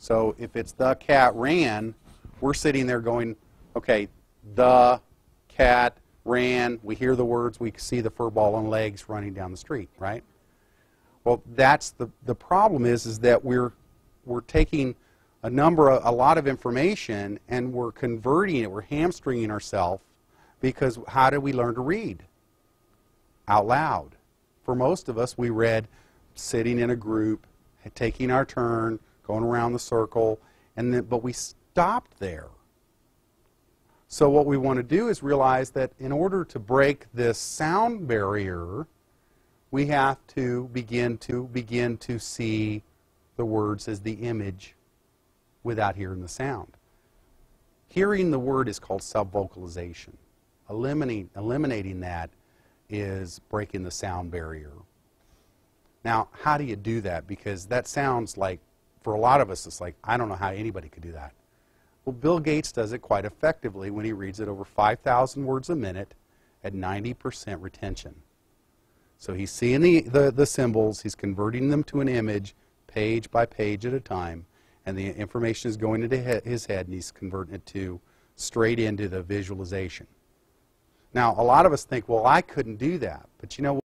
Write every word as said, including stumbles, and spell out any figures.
So if it's the cat ran, we're sitting there going, okay, the cat ran. We hear the words. We see the fur ball on legs running down the street, right? Well, that's the the problem is is that we're we're taking a number of, a lot of information and we're converting it. We're hamstringing ourselves because how do we learn to read? Out loud. For most of us, we read sitting in a group, taking our turn, going around the circle, and then, but we stopped there. So what we want to do is realize that in order to break this sound barrier, we have to begin to begin to see the words as the image without hearing the sound. Hearing the word is called subvocalization. Eliminating, eliminating that is breaking the sound barrier. Now, how do you do that? Because that sounds like, for a lot of us, it's like, I don't know how anybody could do that. Well, Bill Gates does it quite effectively when he reads it over five thousand words a minute at ninety percent retention. So he's seeing the, the, the symbols, he's converting them to an image, page by page at a time, and the information is going into his head, and he's converting it to straight into the visualization. Now, a lot of us think, well, I couldn't do that. But you know what?